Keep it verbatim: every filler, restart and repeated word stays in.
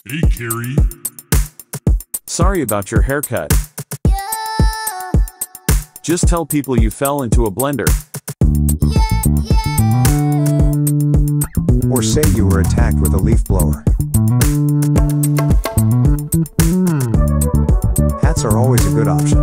Hey, Carrie. Sorry about your haircut. Yeah, Just tell people you fell into a blender. yeah, yeah. Or say you were attacked with a leaf blower. Hats are always a good option.